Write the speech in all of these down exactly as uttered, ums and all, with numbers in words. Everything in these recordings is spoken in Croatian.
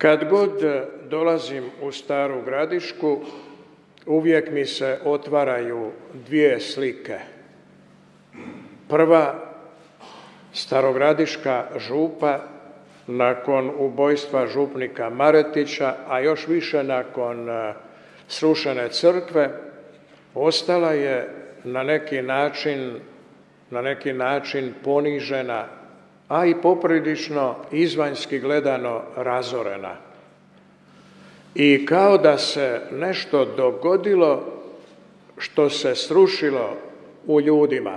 Kad god dolazim u Staru Gradišku, uvijek mi se otvaraju dvije slike. Prva, starogradiška župa, nakon ubojstva župnika Maretića, a još više nakon srušene crkve, ostala je na neki način, na neki način ponižena, a i poprilično izvanjski gledano razorena. I kao da se nešto dogodilo što se srušilo u ljudima.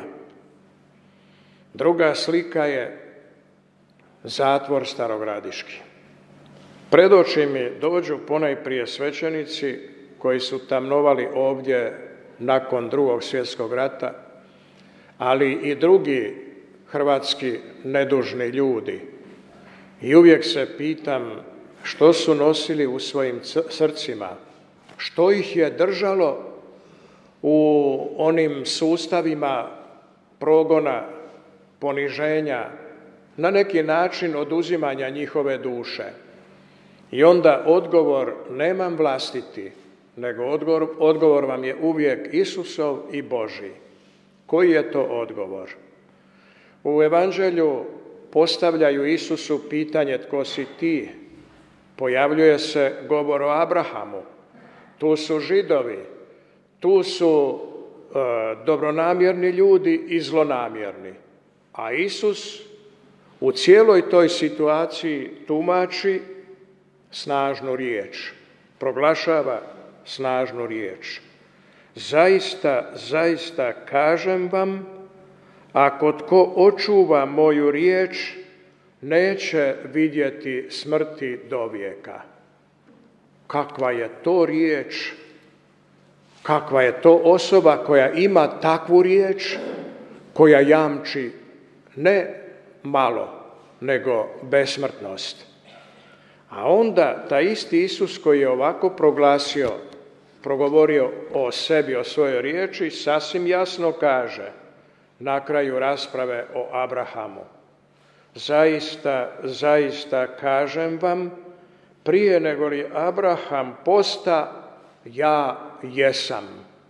Druga slika je zatvor starogradiški. Pred oči mi dođu ponajprije svećenici koji su tamnovali ovdje nakon Drugog svjetskog rata, ali i drugi hrvatski nedužni ljudi. I uvijek se pitam što su nosili u svojim srcima, što ih je držalo u onim sustavima progona, poniženja, na neki način oduzimanja njihove duše. I onda odgovor nemam vlastiti, nego odgovor, odgovor vam je uvijek Isusov i Božji. Koji je to odgovor? U Evanđelju postavljaju Isusu pitanje tko si ti? Pojavljuje se govor o Abrahamu. Tu su Židovi, tu su e, dobronamjerni ljudi i zlonamjerni. A Isus u cijeloj toj situaciji tumači snažnu riječ, proglašava snažnu riječ. Zaista, zaista kažem vam, ako tko očuva moju riječ, neće vidjeti smrti do vijeka. Kakva je to riječ? Kakva je to osoba koja ima takvu riječ, koja jamči ne malo, nego besmrtnost. A onda taj isti Isus koji je ovako proglasio, progovorio o sebi, o svojoj riječi, sasvim jasno kaže na kraju rasprave o Abrahamu. Zaista, zaista kažem vam, prije nego li Abraham posta, ja jesam.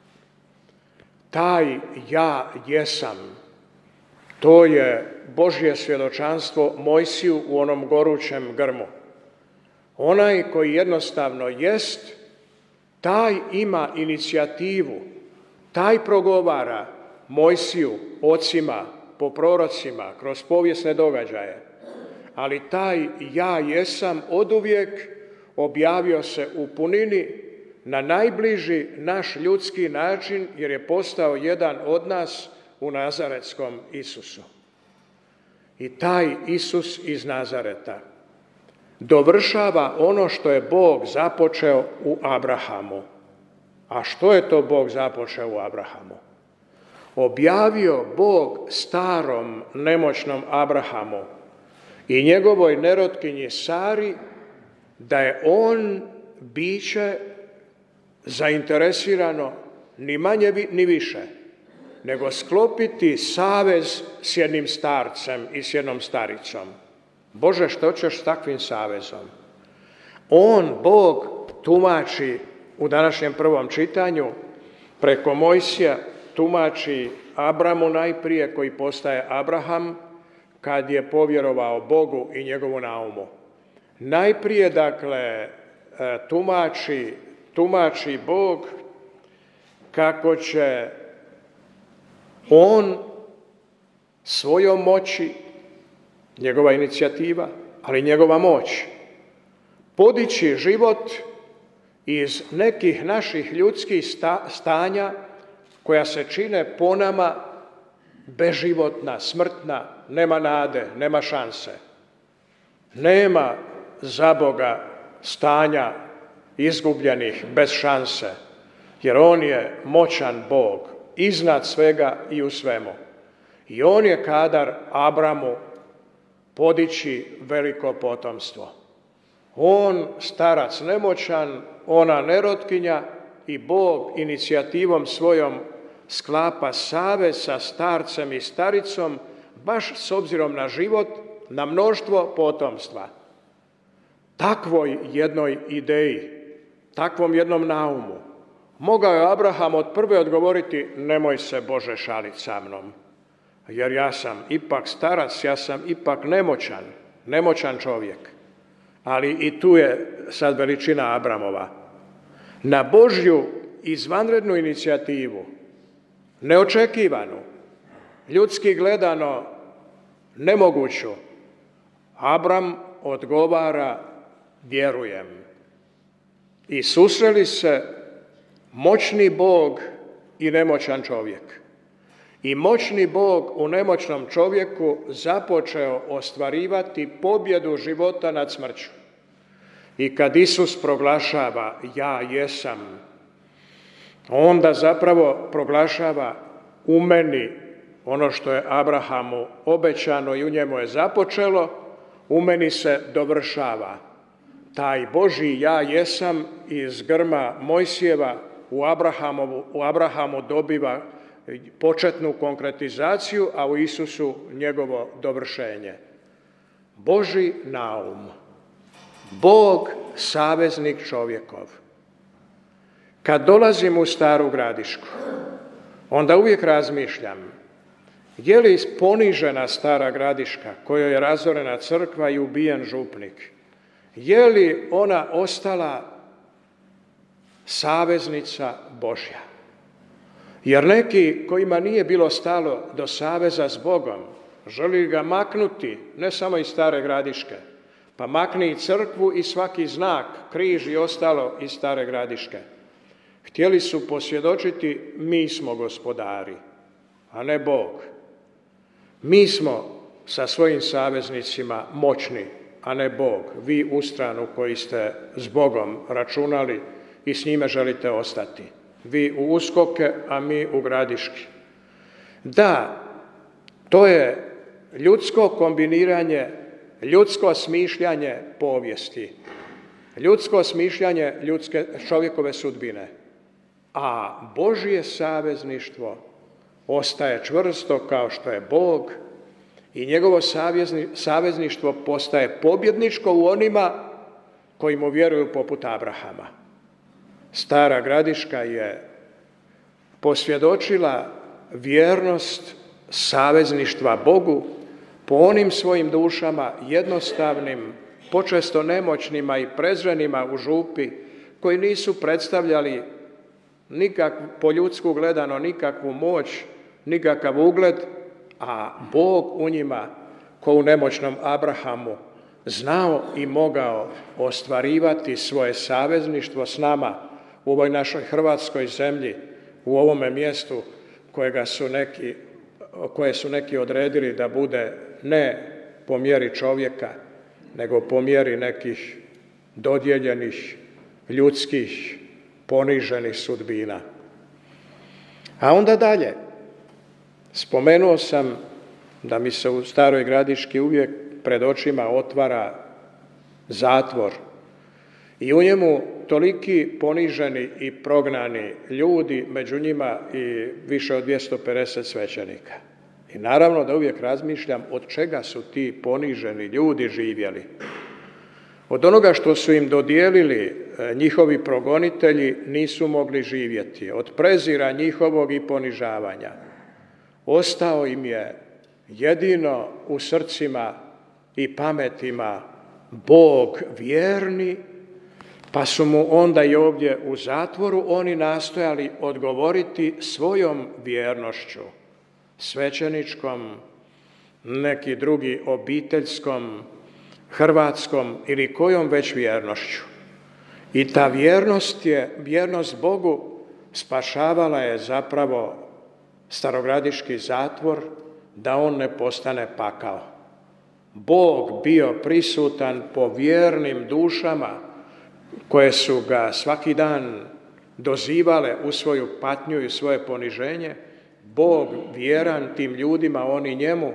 Taj ja jesam, to je Božje svjedočanstvo Mojsiju u onom gorućem grmu. Onaj koji jednostavno jest, taj ima inicijativu, taj progovara Mojsiju, ocima, po prorocima, kroz povijesne događaje. Ali taj ja jesam oduvijek objavio se u punini na najbliži naš ljudski način, jer je postao jedan od nas u nazaretskom Isusu. I taj Isus iz Nazareta dovršava ono što je Bog započeo u Abrahamu. A što je to Bog započeo u Abrahamu? Objavio Bog starom nemoćnom Abrahamu i njegovoj nerotkinji Sari da je on biće zainteresirano ni manje ni više nego sklopiti savez s jednim starcem i s jednom staricom. Bože, što ćeš s takvim savezom? On, Bog, tumači u današnjem prvom čitanju preko Mojsija, tumači Abramu najprije, koji postaje Abraham, kad je povjerovao Bogu i njegovu naumu. Najprije, dakle, tumači, tumači Bog kako će on svojom moći, njegova inicijativa, ali njegova moć, podići život iz nekih naših ljudskih sta, stanja koja se čine po nama beživotna, smrtna, nema nade, nema šanse. Nema za Boga stanja izgubljenih bez šanse, jer on je moćan Bog, iznad svega i u svemu. I on je kadar Abramu podići veliko potomstvo. On, starac nemoćan, ona nerotkinja i Bog inicijativom svojom sklapa savez sa starcem i staricom, baš s obzirom na život, na mnoštvo potomstva. takvoj jednoj ideji, takvom jednom naumu, mogao je Abraham od prve odgovoriti: nemoj se, Bože, šaliti sa mnom, jer ja sam ipak starac, ja sam ipak nemoćan, nemoćan čovjek. Ali i tu je sad veličina Abramova. Na Božju izvanrednu inicijativu, neočekivanu, ljudski gledano nemoguću, Abram odgovara: vjerujem. I susreli se moćni Bog i nemoćan čovjek. I moćni Bog u nemoćnom čovjeku započeo ostvarivati pobjedu života nad smrću. I kad Isus proglašava: ja jesam, onda zapravo proglašava u meni ono što je Abrahamu obećano i u njemu je započelo, u meni se dovršava. Taj Božji ja jesam iz grma Mojsijeva u Abrahamu, u Abrahamu dobiva početnu konkretizaciju, a u Isusu njegovo dovršenje. Božji naum, Bog saveznik čovjekov. Kad dolazim u Staru Gradišku, onda uvijek razmišljam: je li ponižena Stara Gradiška, kojoj je razorena crkva i ubijen župnik, je li ona ostala saveznica Božja? Jer neki kojima nije bilo stalo do saveza s Bogom, želi ga maknuti, ne samo iz Stare Gradiške, pa makni i crkvu i svaki znak, križ i ostalo iz Stare Gradiške. Htjeli su posvjedočiti: mi smo gospodari, a ne Bog. Mi smo sa svojim saveznicima moćni, a ne Bog. Vi u stranu koji ste s Bogom računali i s njime želite ostati. Vi u Uskoke, a mi u Gradiški. Da, to je ljudsko kombiniranje, ljudsko smišljanje povijesti, ljudsko smišljanje ljudske čovjekove sudbine. A Božje savezništvo ostaje čvrsto kao što je Bog i njegovo savezništvo postaje pobjedničko u onima koji mu vjeruju poput Abrahama. Stara Gradiška je posvjedočila vjernost savezništva Bogu po onim svojim dušama jednostavnim, počesto nemoćnima i prezrenima u župi, koji nisu predstavljali nikak, po ljudsku gledano nikakvu moć, nikakav ugled, a Bog u njima, ko u nemoćnom Abrahamu, znao i mogao ostvarivati svoje savezništvo s nama u ovoj našoj hrvatskoj zemlji, u ovome mjestu kojega su neki, koje su neki odredili da bude ne po mjeri čovjeka, nego po mjeri nekih dodijeljenih ljudskih poniženih sudbina. A onda dalje, spomenuo sam da mi se u Staroj Gradiški uvijek pred očima otvara zatvor i u njemu toliki poniženi i prognani ljudi, među njima i više od dvjesto pedeset svećenika. I naravno da uvijek razmišljam od čega su ti poniženi ljudi živjeli. Od onoga što su im dodijelili njihovi progonitelji nisu mogli živjeti. Od prezira njihovog i ponižavanja. Ostao im je jedino u srcima i pametima Bog vjerni, pa su mu onda i ovdje u zatvoru oni nastojali odgovoriti svojom vjernošću, svećeničkom, neki drugi obiteljskom, hrvatskom ili kojom već vjernošću. I ta vjernost je, vjernost Bogu spašavala je zapravo starogradiški zatvor da on ne postane pakao. Bog bio prisutan po vjernim dušama koje su ga svaki dan dozivale u svoju patnju i svoje poniženje. Bog vjeran tim ljudima, oni njemu,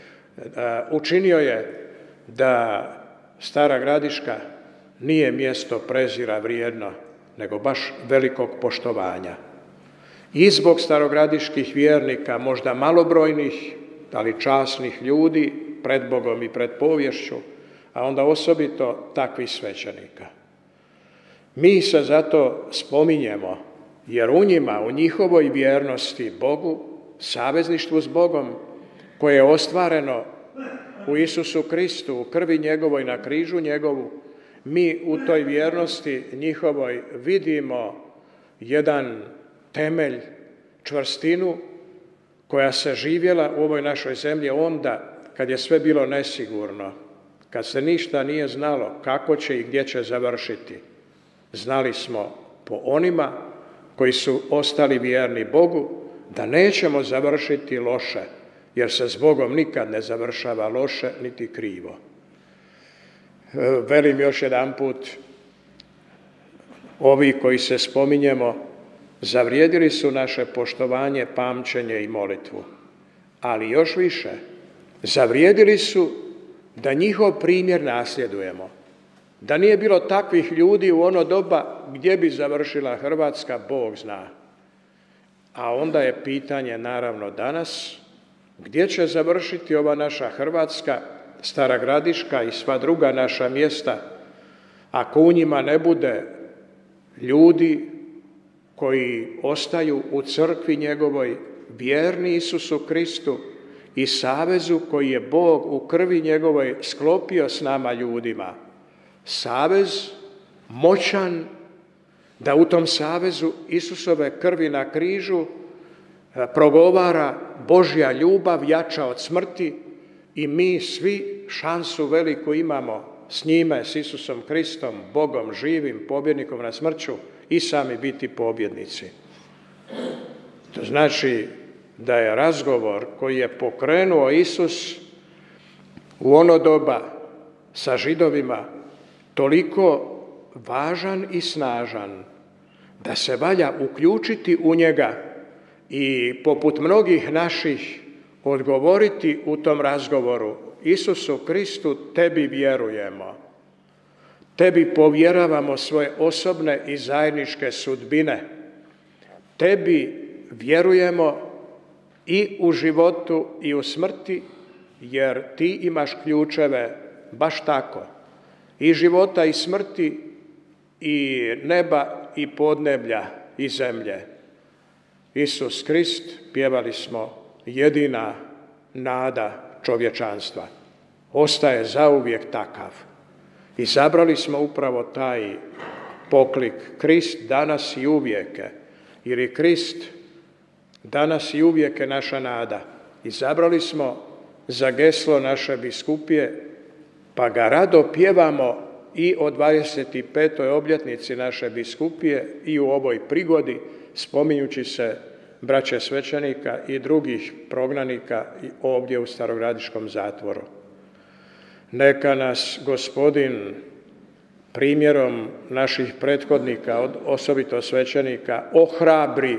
učinio je da Stara Gradiška nije mjesto prezira vrijedno, nego baš velikog poštovanja. I zbog starogradiških vjernika, možda malobrojnih, ali časnih ljudi, pred Bogom i pred povješću, a onda osobito takvih svećenika. Mi se zato spominjemo, jer u njima, u njihovoj vjernosti Bogu, savezništvu s Bogom, koje je ostvareno u Isusu Kristu, u krvi njegovoj na križu njegovu, mi u toj vjernosti njihovoj vidimo jedan temelj, čvrstinu koja se živjela u ovoj našoj zemlji onda kad je sve bilo nesigurno, kad se ništa nije znalo kako će i gdje će završiti. Znali smo po onima koji su ostali vjerni Bogu da nećemo završiti loše, jer se s Bogom nikad ne završava loše niti krivo. Velim još jedan put, ovi koji se spominjemo zavrijedili su naše poštovanje, pamćenje i molitvu, ali još više zavrijedili su da njihov primjer nasljedujemo. Da nije bilo takvih ljudi u ono doba, gdje bi završila Hrvatska, Bog zna. A onda je pitanje, naravno, danas, gdje će završiti ova naša Hrvatska, Stara Gradiška i sva druga naša mjesta, ako u njima ne bude ljudi koji ostaju u crkvi njegovoj, vjerni Isusu Kristu i savezu koji je Bog u krvi njegovoj sklopio s nama ljudima. Savez moćan, da u tom savezu Isusove krvi na križu progovara Božja ljubav jača od smrti i mi svi šansu veliku imamo s njime, s Isusom Kristom, Bogom živim, pobjednikom nad smrću, i sami biti pobjednici. To znači da je razgovor koji je pokrenuo Isus u ono doba sa Židovima toliko važan i snažan da se valja uključiti u njega i poput mnogih naših odgovoriti u tom razgovoru: Isusu Kristu, tebi vjerujemo, tebi povjeravamo svoje osobne i zajedničke sudbine, tebi vjerujemo i u životu i u smrti, jer ti imaš ključeve baš tako i života i smrti i neba i podneblja i zemlje. Isus Krist, pjevali smo, jedina nada čovječanstva. Ostaje zauvijek takav. Izabrali smo upravo taj poklik: Krist danas i uvijeke, jer je Krist danas i uvijek naša nada. Izabrali smo za geslo naše biskupije, pa ga rado pjevamo i o dvadeset petoj obljetnici naše biskupije i u ovoj prigodi, spominjući se braće svećenika i drugih prognanika ovdje u Starogradiškom zatvoru. Neka nas Gospodin primjerom naših prethodnika, osobito svećenika, ohrabri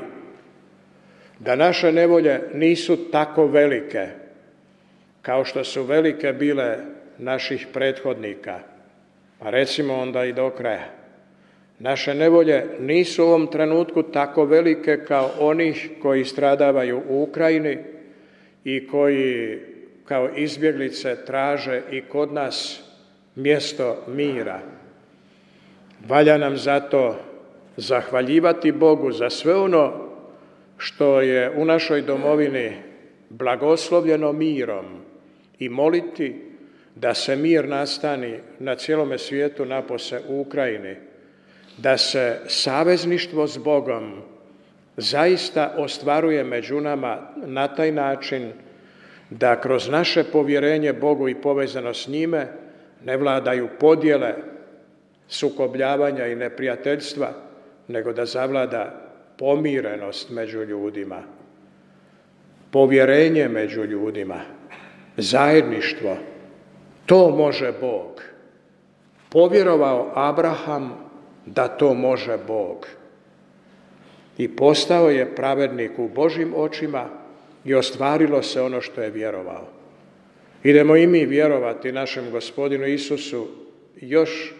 da naše nevolje nisu tako velike kao što su velike bile naših prethodnika. A recimo onda i do kraja: naše nevolje nisu u ovom trenutku tako velike kao onih koji stradavaju u Ukrajini i koji kao izbjeglice traže i kod nas mjesto mira. Valja nam zato zahvaljivati Bogu za sve ono što je u našoj domovini blagoslovljeno mirom i moliti da se mir nastani na cijelome svijetu, napose u Ukrajini, da se savezništvo s Bogom zaista ostvaruje među nama na taj način da kroz naše povjerenje Bogu i povezano s njime ne vladaju podjele, sukobljavanja i neprijateljstva, nego da zavlada pomirenost među ljudima, povjerenje među ljudima, zajedništvo. To može Bog. Povjerovao Abraham da to može Bog. I postao je pravednik u Božjim očima i ostvarilo se ono što je vjerovao. Idemo i mi vjerovati našem Gospodinu Isusu još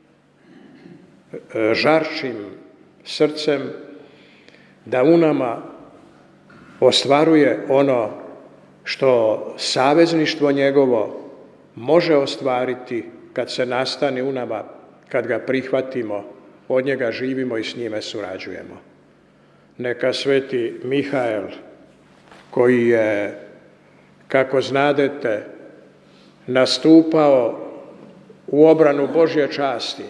žarčim srcem, da u nama ostvaruje ono što savezništvo njegovo može ostvariti kad se nastani u nama, kad ga prihvatimo, od njega živimo i s njime surađujemo. Neka sveti Mihael, koji je, kako znadete, nastupao u obranu Božje časti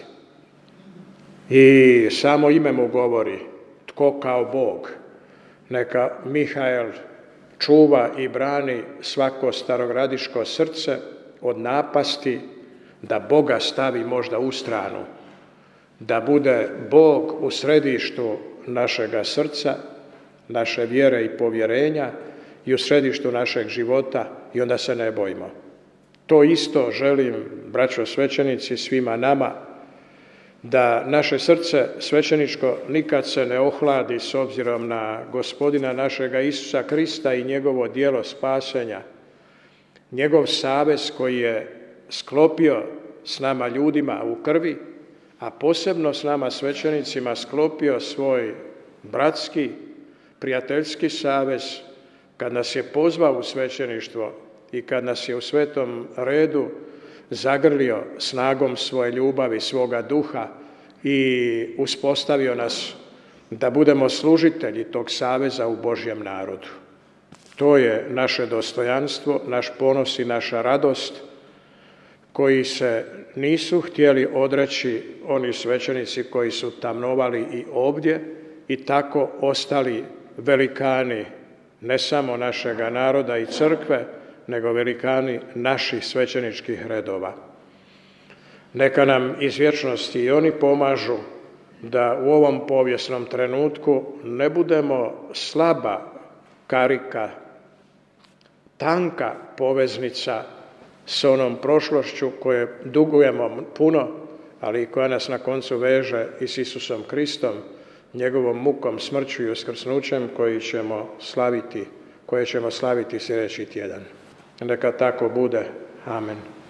i samo ime mu govori tko kao Bog. Neka Mihael čuva i brani svako starogradiško srce od napasti da Boga stavi možda u stranu, da bude Bog u središtu našega srca, naše vjere i povjerenja i u središtu našeg života i onda se ne bojimo. To isto želim, braćo svećenici, svima nama, da naše srce svećeničko nikad se ne ohladi s obzirom na Gospodina našega Isusa Krista i njegovo djelo spasenja, njegov savez koji je sklopio s nama ljudima u krvi, a posebno s nama svećenicima sklopio svoj bratski, prijateljski savez kad nas je pozvao u svećeništvo i kad nas je u svetom redu zagrlio snagom svoje ljubavi, svoga duha i uspostavio nas da budemo služitelji tog saveza u Božjem narodu. To je naše dostojanstvo, naš ponos i naša radost, koji se nisu htjeli odreći oni svećenici koji su tamnovali i ovdje i tako ostali velikani ne samo našega naroda i crkve, nego velikani naših svećeničkih redova. Neka nam iz vječnosti i oni pomažu da u ovom povijesnom trenutku ne budemo slaba karika, tanka poveznica s onom prošlošću koje dugujemo puno, ali koja nas na koncu veže i s Isusom Kristom, njegovom mukom, smrću i uskrsnućem koji ćemo slaviti, koje ćemo slaviti sljedeći tjedan. Neka tako bude. Amen.